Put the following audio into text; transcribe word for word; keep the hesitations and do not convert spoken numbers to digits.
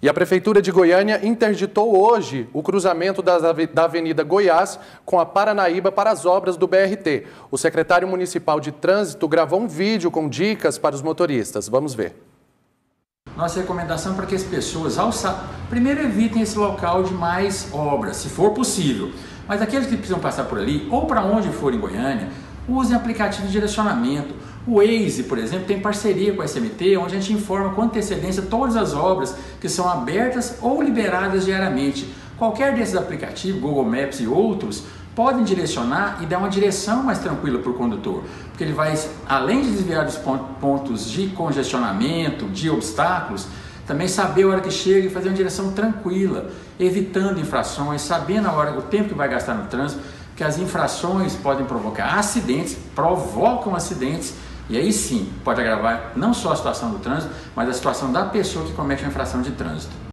E a Prefeitura de Goiânia interditou hoje o cruzamento da Avenida Goiás com a Paranaíba para as obras do B R T. O secretário municipal de Trânsito gravou um vídeo com dicas para os motoristas. Vamos ver. Nossa recomendação para que as pessoas, ao sa... primeiro, evitem esse local de mais obras, se for possível. Mas aqueles que precisam passar por ali, ou para onde for em Goiânia, usem aplicativo de direcionamento. O Waze, por exemplo, tem parceria com a S M T, onde a gente informa com antecedência todas as obras que são abertas ou liberadas diariamente. Qualquer desses aplicativos, Google Maps e outros, podem direcionar e dar uma direção mais tranquila para o condutor, porque ele vai, além de desviar dos pontos de congestionamento, de obstáculos, também saber a hora que chega e fazer uma direção tranquila, evitando infrações, sabendo a hora, o tempo que vai gastar no trânsito, que as infrações podem provocar acidentes, provocam acidentes, e aí sim pode agravar não só a situação do trânsito, mas a situação da pessoa que comete uma infração de trânsito.